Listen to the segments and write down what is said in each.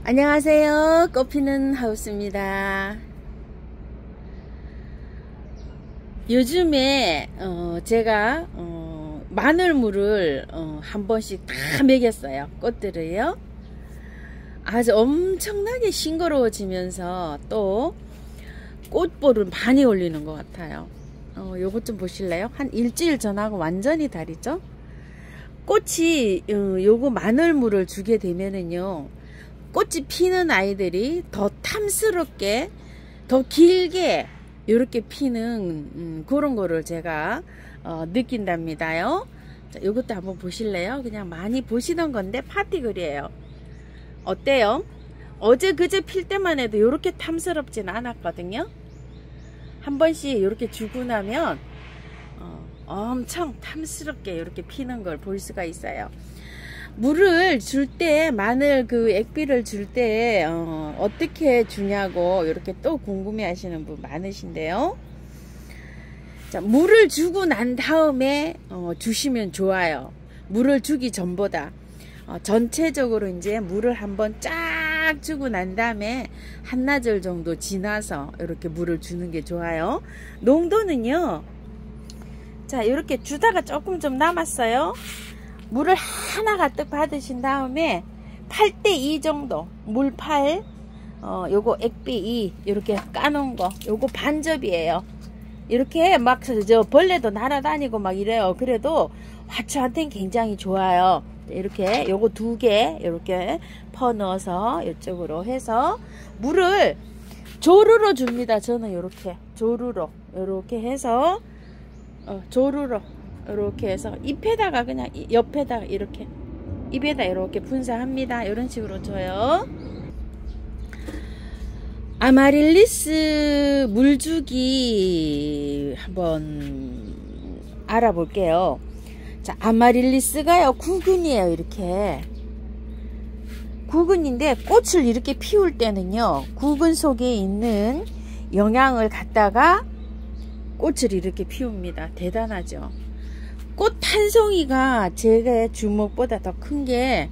안녕하세요. 꽃피는 하우스입니다. 요즘에 제가 마늘물을 한 번씩 다 먹였어요. 꽃들을요. 아주 엄청나게 싱거러워지면서 또 꽃볼을 많이 올리는 것 같아요. 요것 좀 보실래요? 한 일주일 전하고 완전히 다르죠? 꽃이 요거 마늘물을 주게 되면은요, 꽃이 피는 아이들이 더 탐스럽게 더 길게 이렇게 피는 그런 거를 제가 느낀답니다요. 자, 요것도 한번 보실래요? 그냥 많이 보시던 건데 파티글이에요. 어때요? 어제 그제 필 때만 해도 이렇게 탐스럽진 않았거든요. 한 번씩 이렇게 주고 나면 엄청 탐스럽게 이렇게 피는 걸 볼 수가 있어요. 물을 줄 때, 마늘 그 액비를 줄 때 어떻게 주냐고 이렇게 또 궁금해 하시는 분 많으신데요. 자, 물을 주고 난 다음에 주시면 좋아요. 물을 주기 전보다 전체적으로 이제 물을 한번 쫙 주고 난 다음에 한나절 정도 지나서 이렇게 물을 주는 게 좋아요. 농도는요, 자, 이렇게 주다가 조금 좀 남았어요. 물을 하나 가득 받으신 다음에 8:2 정도 물팔 요거 액비 2 이렇게 까놓은 거, 요거 반접이에요. 이렇게 막 저 벌레도 날아다니고 막 이래요. 그래도 화초한테는 굉장히 좋아요. 이렇게 요거 2개 이렇게 퍼 넣어서 이쪽으로 해서 물을 조르러 줍니다. 저는 이렇게 조르러 이렇게 해서 조르러 이렇게 해서 잎에다가 그냥 옆에다가 이렇게 입에다 이렇게 분사합니다. 이런 식으로 줘요. 아마릴리스 물주기 한번 알아볼게요. 자, 아마릴리스가요 구근이에요. 이렇게 구근인데 꽃을 이렇게 피울 때는요, 구근 속에 있는 영양을 갖다가 꽃을 이렇게 피웁니다. 대단하죠. 꽃 한 송이가 제 주먹보다 더 큰 게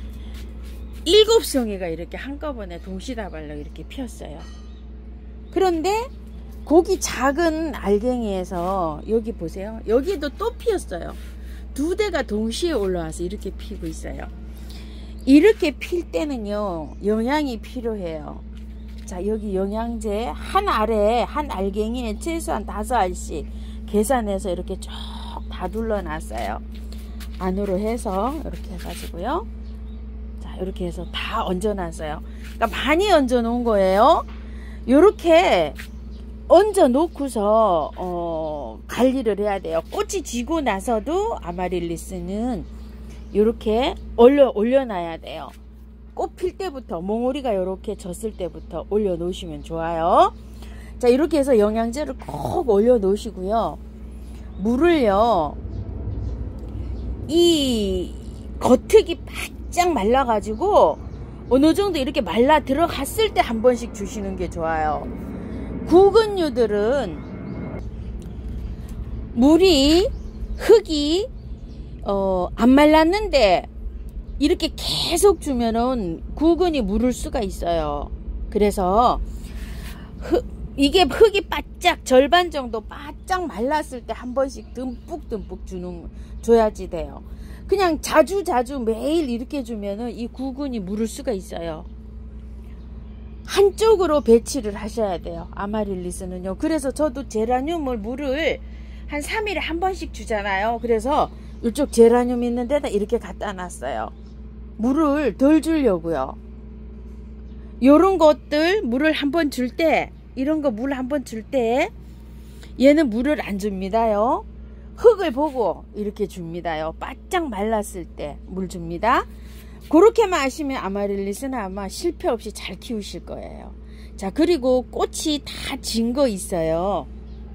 7송이가 이렇게 한꺼번에 동시다발로 이렇게 피었어요. 그런데 거기 작은 알갱이에서 여기 보세요. 여기도 또 피었어요. 2대가 동시에 올라와서 이렇게 피고 있어요. 이렇게 필 때는요, 영양이 필요해요. 자, 여기 영양제 한 알에, 한 알갱이에 최소한 5알씩 계산해서 이렇게 쭉 다 둘러놨어요. 안으로 해서 이렇게 해가지고요. 자, 이렇게 해서 다 얹어놨어요. 그러니까 많이 얹어 놓은 거예요. 이렇게 얹어 놓고서 관리를 해야 돼요. 꽃이 지고 나서도 아마릴리스는 이렇게 올려놔야 돼요. 꽃 필 때부터, 몽우리가 이렇게 졌을 때부터 올려 놓으시면 좋아요. 자, 이렇게 해서 영양제를 꼭 올려 놓으시고요. 물을요, 이 겉흙이 바짝 말라 가지고 어느 정도 이렇게 말라 들어갔을 때 한 번씩 주시는 게 좋아요. 구근류들은 물이, 흙이 안 말랐는데 이렇게 계속 주면은 구근이 무를 수가 있어요. 그래서 이게 흙이 바짝 절반 정도 바짝 말랐을 때 한 번씩 듬뿍듬뿍 줘야지 돼요. 그냥 자주 매일 이렇게 주면은 이 구근이 무를 수가 있어요. 한쪽으로 배치를 하셔야 돼요. 아마릴리스는요. 그래서 저도 제라늄을 물을 한 3일에 한 번씩 주잖아요. 그래서 이쪽 제라늄 있는 데다 이렇게 갖다 놨어요. 물을 덜 주려고요. 요런 것들 물을 한번 줄 때, 이런 거 물 한번 줄 때 얘는 물을 안 줍니다요. 흙을 보고 이렇게 줍니다요. 바짝 말랐을 때 물 줍니다. 그렇게만 하시면 아마릴리스는 아마 실패 없이 잘 키우실 거예요. 자, 그리고 꽃이 다 진 거 있어요.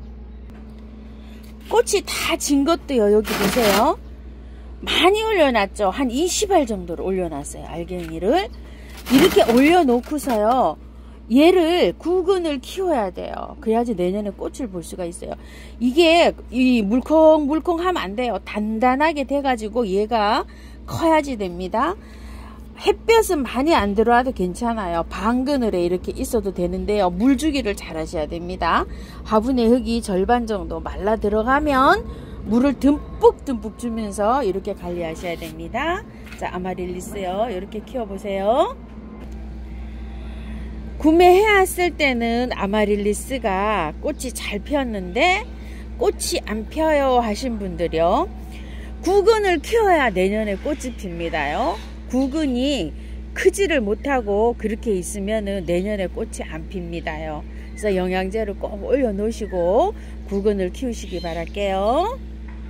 꽃이 다 진 것도요. 여기 보세요. 많이 올려놨죠. 한 20알 정도를 올려놨어요. 알갱이를 이렇게 올려놓고서요, 얘를 구근을 키워야 돼요. 그래야지 내년에 꽃을 볼 수가 있어요. 이게 이 물컹물컹 하면 안 돼요. 단단하게 돼가지고 얘가 커야지 됩니다. 햇볕은 많이 안 들어와도 괜찮아요. 반그늘에 이렇게 있어도 되는데요. 물 주기를 잘 하셔야 됩니다. 화분의 흙이 절반 정도 말라 들어가면 물을 듬뿍 주면서 이렇게 관리하셔야 됩니다. 자, 아마릴리스요. 이렇게 키워보세요. 구매해왔을 때는 아마릴리스가 꽃이 잘 피었는데 꽃이 안 펴요 하신 분들이요. 구근을 키워야 내년에 꽃이 핍니다요. 구근이 크지를 못하고 그렇게 있으면은 내년에 꽃이 안 핍니다요. 그래서 영양제를 꼭 올려 놓으시고 구근을 키우시기 바랄게요.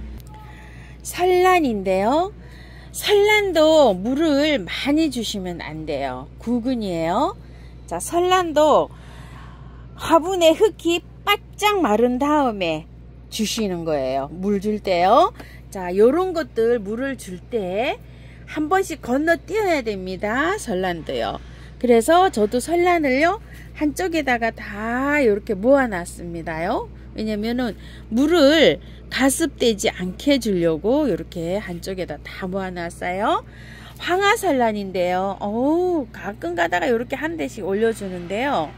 설란인데요. 설란도 물을 많이 주시면 안 돼요. 구근이에요. 자, 설란도 화분에 흙이 바짝 마른 다음에 주시는 거예요. 물 줄 때요. 자, 요런 것들 물을 줄 때 한 번씩 건너뛰어야 됩니다. 설란도요. 그래서 저도 설란을요 한쪽에다가 다 이렇게 모아 놨습니다요. 왜냐면은 물을 가습되지 않게 해주려고 이렇게 한쪽에다 다 모아 놨어요. 황화설란인데요. 가끔 가다가 이렇게 한 대씩 올려주는데요.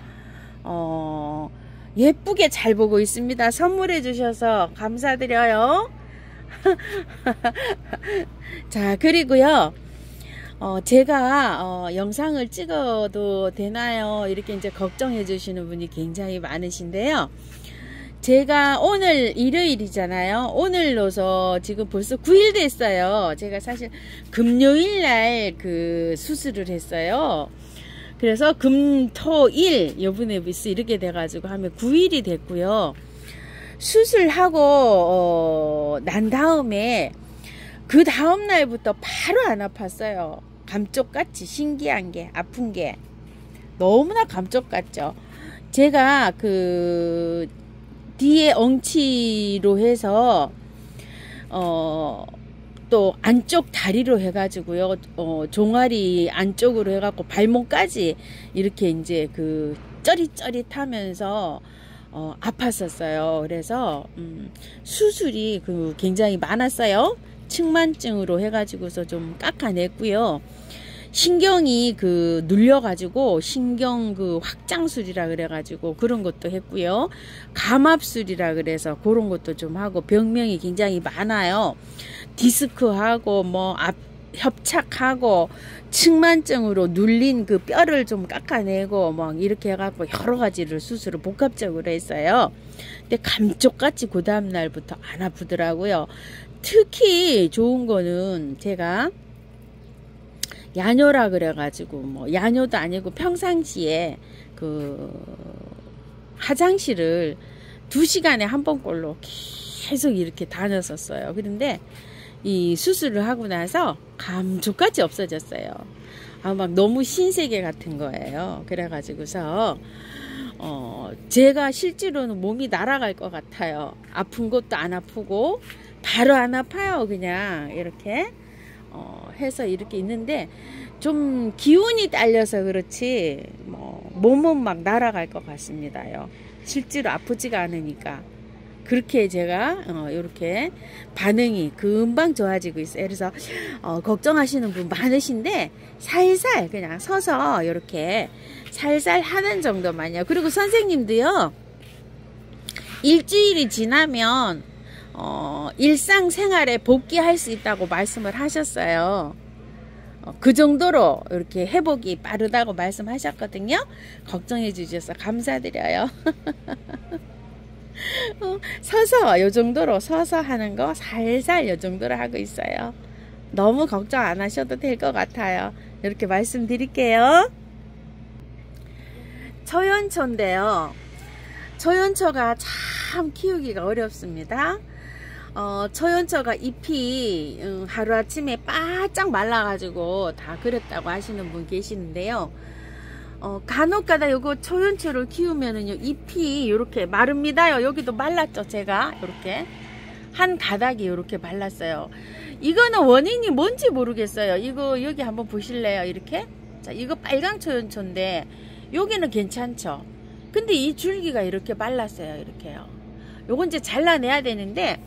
예쁘게 잘 보고 있습니다. 선물해 주셔서 감사드려요. 자, 그리고요. 제가 영상을 찍어도 되나요? 이렇게 이제 걱정해 주시는 분이 굉장히 많으신데요. 제가 오늘 일요일이잖아요. 오늘로서 지금 벌써 9일 됐어요. 제가 사실 금요일 날 그 수술을 했어요. 그래서 금토일 요번에 이렇게 돼가지고 하면 9일이 됐고요. 수술하고 난 다음에 그 다음 날부터 바로 안 아팠어요. 감쪽같이 신기한 게, 아픈 게 너무나 감쪽같죠. 제가 그 뒤에 엉치로 해서 또 안쪽 다리로 해가지고요. 종아리 안쪽으로 해갖고 발목까지 이렇게 이제 그 쩌릿쩌릿하면서 아팠었어요. 그래서 수술이 굉장히 많았어요. 측만증으로 해가지고서 좀 깎아냈고요. 신경이 눌려가지고 신경 확장술이라 그래가지고 그런 것도 했고요. 감압술이라 그래서 그런 것도 좀 하고 병명이 굉장히 많아요. 디스크하고 뭐 협착하고 측만증으로 눌린 그 뼈를 좀 깎아내고 막 이렇게 해갖고 여러 가지를 수술을 복합적으로 했어요. 근데 감쪽같이 그 다음 날부터 안 아프더라고요. 특히 좋은 거는 제가 야뇨라 그래가지고 뭐 야뇨도 아니고 평상시에 화장실을 2시간에 한 번꼴로 계속 이렇게 다녔었어요. 그런데 이 수술을 하고 나서 감쪽같이 없어졌어요. 막 너무 신세계 같은 거예요. 그래가지고서 제가 실제로는 몸이 날아갈 것 같아요. 아픈 것도 안 아프고 바로 안 아파요. 그냥 이렇게 해서 이렇게 있는데 좀 기운이 딸려서 그렇지 뭐 몸은 막 날아갈 것 같습니다요. 실제로 아프지가 않으니까. 그렇게 제가 이렇게 반응이 금방 좋아지고 있어요. 그래서 걱정하시는 분 많으신데 살살 그냥 서서 이렇게 살살 하는 정도만요. 그리고 선생님도요. 일주일이 지나면 일상생활에 복귀할 수 있다고 말씀을 하셨어요. 그 정도로 이렇게 회복이 빠르다고 말씀하셨거든요. 걱정해 주셔서 감사드려요. 서서 요 정도로 서서 하는 거 살살 요 정도로 하고 있어요. 너무 걱정 안 하셔도 될 것 같아요. 이렇게 말씀드릴게요. 초연초인데요. 초연초가 참 키우기가 어렵습니다. 초연초가 잎이 하루아침에 바짝 말라가지고 다 그랬다고 하시는 분 계시는데요. 간혹가다 요거 초연초를 키우면은요 잎이 이렇게 마릅니다요. 여기도 말랐죠. 제가 이렇게 한 가닥이 이렇게 말랐어요. 이거는 원인이 뭔지 모르겠어요. 이거 여기 한번 보실래요? 이렇게 자, 이거 빨강 초연초인데 여기는 괜찮죠. 근데 이 줄기가 이렇게 말랐어요. 이렇게요. 요건 이제 잘라내야 되는데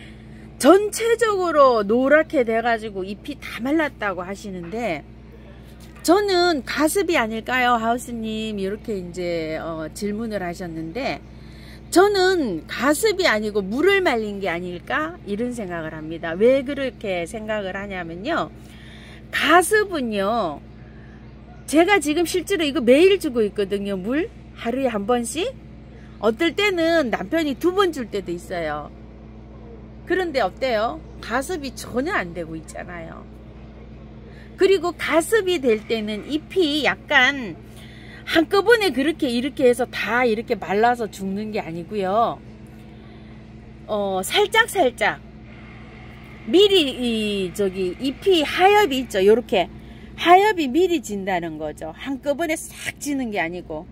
전체적으로 노랗게 돼가지고 잎이 다 말랐다고 하시는데 저는 가습이 아닐까요? 하우스님 이렇게 이제 질문을 하셨는데, 저는 가습이 아니고 물을 말린 게 아닐까? 이런 생각을 합니다. 왜 그렇게 생각을 하냐면요, 가습은요, 제가 지금 실제로 이거 매일 주고 있거든요. 물 하루에 한 번씩. 어떨 때는 남편이 2번 줄 때도 있어요. 그런데 어때요? 가습이 전혀 안 되고 있잖아요. 그리고 가습이 될 때는 잎이 약간 한꺼번에 그렇게 이렇게 해서 다 이렇게 말라서 죽는 게 아니고요. 살짝 미리 잎이 하엽이 있죠. 요렇게 하엽이 미리 진다는 거죠. 한꺼번에 싹 지는 게 아니고.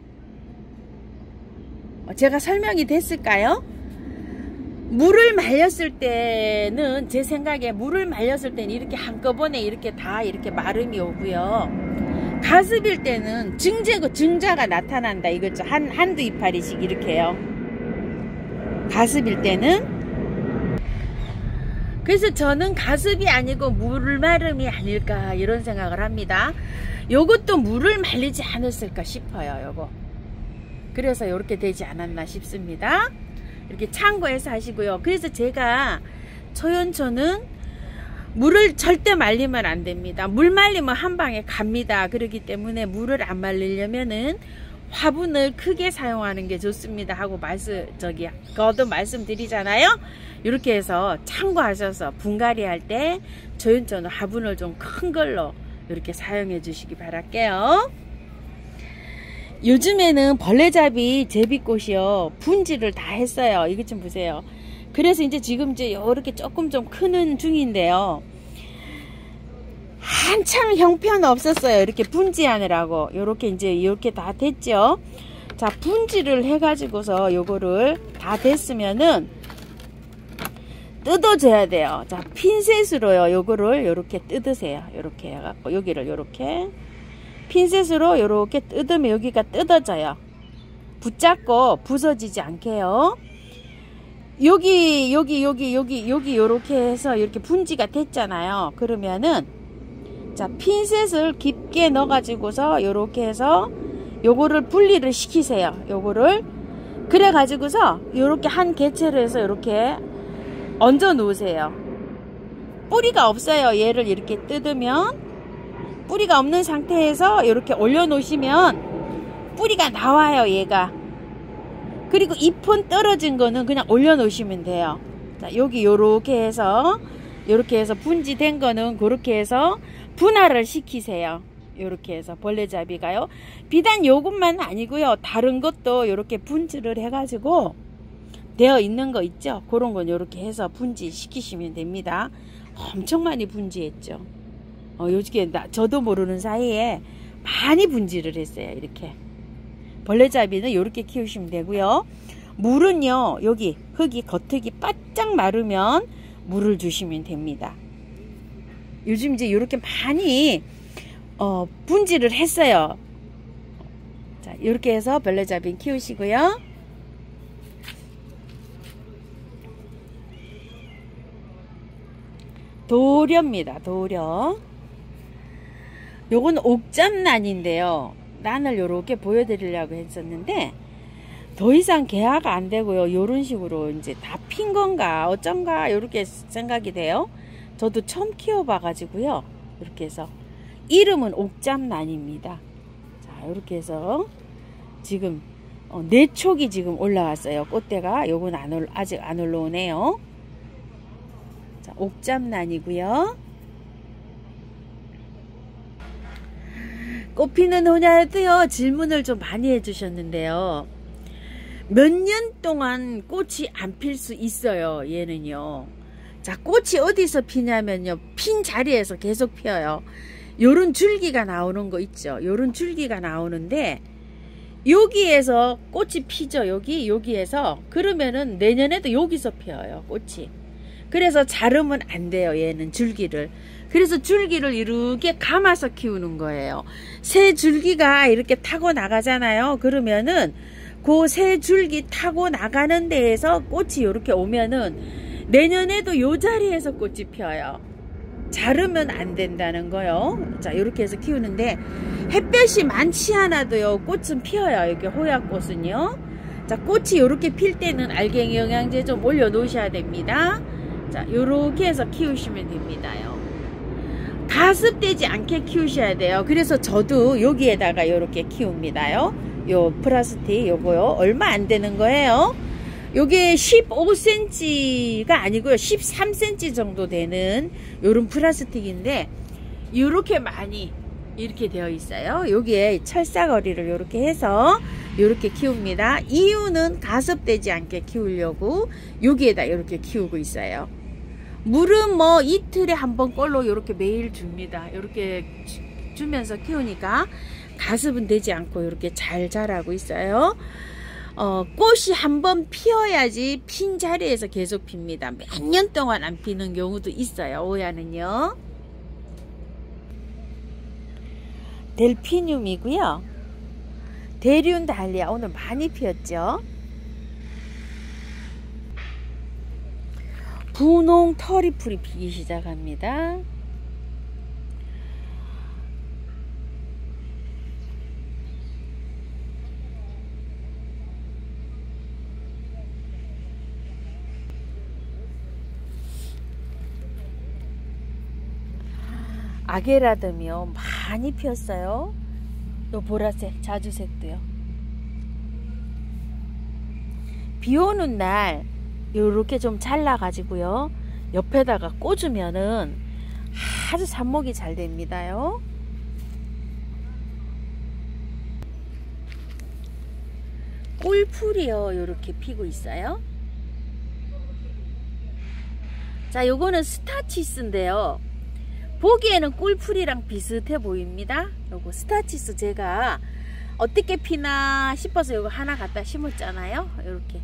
제가 설명이 됐을까요? 물을 말렸을 때는, 제 생각에 물을 말렸을 때는 이렇게 한꺼번에 이렇게 다 이렇게 마름이 오고요. 가습일 때는 증자가 나타난다 이거죠. 한두 이파리씩 이렇게요. 가습일 때는. 그래서 저는 가습이 아니고 물마름이 아닐까 이런 생각을 합니다. 요것도 물을 말리지 않았을까 싶어요. 요거. 그래서 이렇게 되지 않았나 싶습니다. 이렇게 참고해서 하시고요. 그래서 제가 초연초는 물을 절대 말리면 안 됩니다. 물 말리면 한 방에 갑니다. 그렇기 때문에 물을 안 말리려면은 화분을 크게 사용하는 게 좋습니다 하고 거듭 말씀드리잖아요. 이렇게 해서 참고하셔서 분갈이 할 때 초연초는 화분을 좀 큰 걸로 이렇게 사용해 주시기 바랄게요. 요즘에는 벌레잡이 제비꽃이요, 분지를 다 했어요. 이것 좀 보세요. 그래서 이제 지금 이렇게 조금 좀 크는 중인데요. 한참 형편 없었어요. 이렇게 분지하느라고. 이렇게 다 됐죠. 자, 분지를 해가지고서 요거를 다 됐으면은 뜯어줘야 돼요. 자, 핀셋으로요, 요거를 요렇게 뜯으세요. 요렇게 해갖고 여기를 요렇게 핀셋으로 이렇게 뜯으면 여기가 뜯어져요. 붙잡고 부서지지 않게요. 여기 요렇게 해서 이렇게 분지가 됐잖아요. 그러면은 자, 핀셋을 깊게 넣어 가지고서 요렇게 해서 요거를 분리를 시키세요. 요거를 그래 가지고서 요렇게 한 개체로 해서 요렇게 얹어 놓으세요. 뿌리가 없어요. 얘를 이렇게 뜯으면 뿌리가 없는 상태에서 이렇게 올려 놓으시면 뿌리가 나와요. 얘가. 그리고 잎은 떨어진 거는 그냥 올려 놓으시면 돼요. 자, 여기 요렇게 해서 분지된 거는 그렇게 해서 분할을 시키세요. 요렇게 해서 벌레잡이가요. 비단 요것만 아니고요. 다른 것도 요렇게 분지를 해가지고 되어 있는 거 있죠. 그런 건 요렇게 해서 분지 시키시면 됩니다. 엄청 많이 분지했죠. 요즘에 저도 모르는 사이에 많이 분지를 했어요. 이렇게 벌레잡이는 이렇게 키우시면 되고요. 물은요, 여기 흙이 겉흙이 바짝 마르면 물을 주시면 됩니다. 요즘 이제 이렇게 많이 분지를 했어요. 자, 이렇게 해서 벌레잡이 키우시고요. 도려입니다. 도려. 요건 옥잠란인데요. 난을 요렇게 보여드리려고 했었는데 더 이상 개화가 안 되고요. 요런 식으로 이제 다 핀 건가 어쩐가 요렇게 생각이 돼요. 저도 처음 키워봐 가지고요. 이렇게 해서 이름은 옥잠란입니다. 자, 이렇게 해서 지금 4촉이 지금 올라왔어요. 꽃대가. 요건 아직 안 올라오네요. 자, 옥잠란이고요. 꽃 피는 호냐도요, 질문을 좀 많이 해주셨는데요. 몇 년 동안 꽃이 안 필 수 있어요. 얘는요. 자, 꽃이 어디서 피냐면요, 핀 자리에서 계속 피어요. 요런 줄기가 나오는 거 있죠. 요런 줄기가 나오는데 여기에서 꽃이 피죠. 여기에서. 그러면은 내년에도 여기서 피어요, 꽃이. 그래서 자르면 안 돼요. 얘는 줄기를. 그래서 줄기를 이렇게 감아서 키우는 거예요. 새 줄기가 이렇게 타고 나가잖아요. 그러면은 그 새 줄기 타고 나가는 데에서 꽃이 이렇게 오면은 내년에도 요 자리에서 꽃이 펴요. 자르면 안 된다는 거요. 자, 이렇게 해서 키우는데 햇볕이 많지 않아도요 꽃은 피어요. 이렇게 호야꽃은요. 자, 꽃이 이렇게 필 때는 알갱이 영양제 좀 올려 놓으셔야 됩니다. 자, 이렇게 해서 키우시면 됩니다요. 가습되지 않게 키우셔야 돼요. 그래서 저도 여기에다가 이렇게 키웁니다요. 요 플라스틱 요거요. 얼마 안 되는 거예요. 요게 15cm가 아니고요. 13cm 정도 되는 요런 플라스틱인데 요렇게 많이 이렇게 되어 있어요. 여기에 철사거리를 이렇게 해서 이렇게 키웁니다. 이유는 가습되지 않게 키우려고 여기에다 이렇게 키우고 있어요. 물은 뭐 이틀에 한 번 꼴로 이렇게 매일 줍니다. 이렇게 주면서 키우니까 가습은 되지 않고 이렇게 잘 자라고 있어요. 꽃이 한번 피어야지 핀 자리에서 계속 핍니다. 몇 년 동안 안 피는 경우도 있어요. 오야는요. 델피늄이고요. 대륜 달리아 오늘 많이 피었죠. 분홍 터리풀이 피기 시작합니다. 아게라듬이요 많이 피었어요. 요 보라색 자주색도요. 비 오는 날 요렇게 좀 잘라 가지고요 옆에다가 꽂으면은 아주 삽목이 잘 됩니다요. 꿀풀이요 요렇게 피고 있어요. 자, 요거는 스타치스인데요. 보기에는 꿀풀이랑 비슷해 보입니다. 요거 스타치스 제가 어떻게 피나 싶어서 요거 하나 갖다 심었잖아요. 요렇게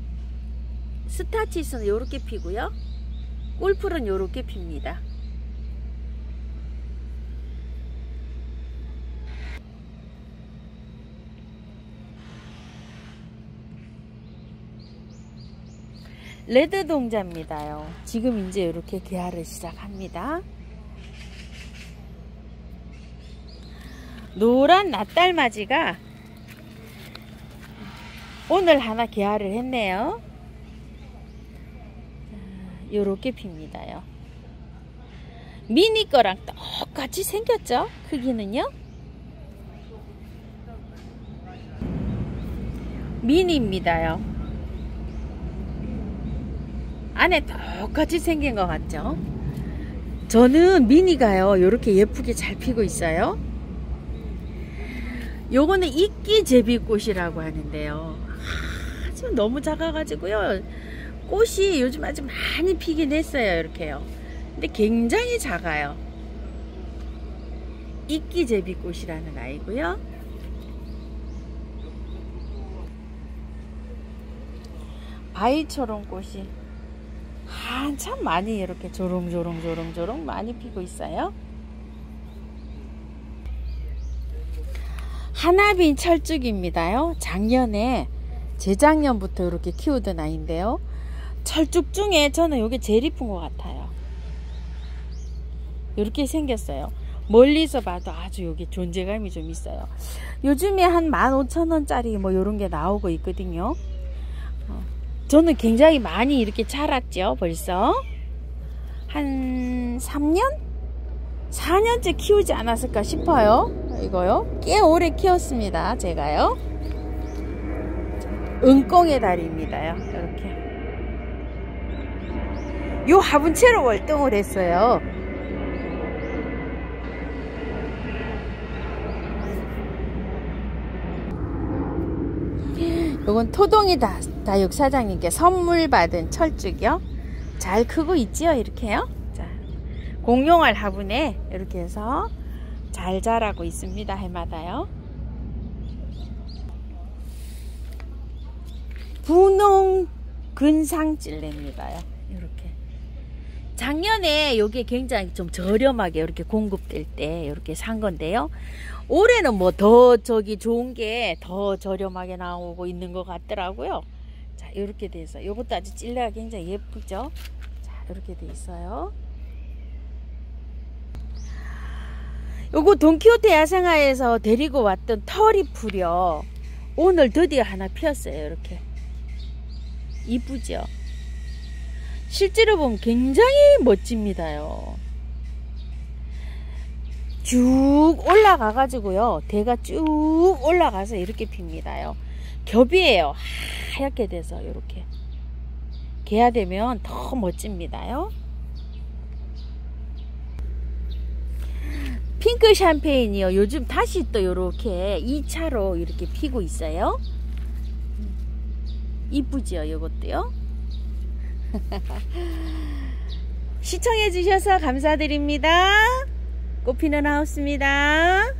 스타치스는 요렇게 피고요. 꿀풀은 요렇게 핍니다. 레드 동자입니다요. 지금 이제 이렇게 개화를 시작합니다. 노란 낫달맞이가 오늘 하나 개화를 했네요. 요렇게 핍니다요. 미니 거랑 똑같이 생겼죠? 크기는요. 미니입니다요. 안에 똑같이 생긴 것 같죠? 저는 미니가요 요렇게 예쁘게 잘 피고 있어요. 요거는 이끼제비꽃이라고 하는데요. 아주 너무 작아가지고요 꽃이 요즘 아주 많이 피긴 했어요. 이렇게요. 근데 굉장히 작아요. 이끼제비꽃이라는 아이고요. 바위초롱 꽃이 한참 많이 이렇게 조롱조롱 많이 피고 있어요. 하나빈 철쭉입니다요. 작년에 재작년부터 이렇게 키우던 아이인데요. 철쭉 중에 저는 이게 제일 이쁜 것 같아요. 이렇게 생겼어요. 멀리서 봐도 아주 여기 존재감이 좀 있어요. 요즘에 한 15,000원짜리 뭐 이런 게 나오고 있거든요. 저는 굉장히 많이 이렇게 자랐죠. 벌써 한 3년? 4년째 키우지 않았을까 싶어요. 이거요. 꽤 오래 키웠습니다. 제가요. 은꽁의 다리입니다요. 이렇게 요 화분채로 월등을 했어요. 요건 토동이 다육 사장님께 선물 받은 철쭉이요. 잘 크고 있지요. 이렇게요. 자, 공룡알 화분에 이렇게 해서 잘 자라고 있습니다. 해마다요. 분홍 근상찔레입니다요. 이렇게 작년에 요게 굉장히 좀 저렴하게 이렇게 공급될 때 이렇게 산 건데요. 올해는 뭐 더 좋은 게 더 저렴하게 나오고 있는 것 같더라고요. 자, 이렇게 돼서 요것도 아주 찔레가 굉장히 예쁘죠. 자, 이렇게 돼 있어요. 요거 돈키호테 야생화에서 데리고 왔던 터리풀이요. 오늘 드디어 하나 피었어요. 이렇게 이쁘죠? 실제로 보면 굉장히 멋집니다요. 쭉 올라가 가지고요, 대가 쭉 올라가서 이렇게 핍니다요. 겹이에요. 하얗게 돼서 이렇게 개화되면 더 멋집니다요. 핑크 샴페인이요, 요즘 다시 또 이렇게 2차로 이렇게 피고 있어요. 이쁘죠? 이것도요. 시청해 주셔서 감사드립니다. 꽃피는 하우스입니다.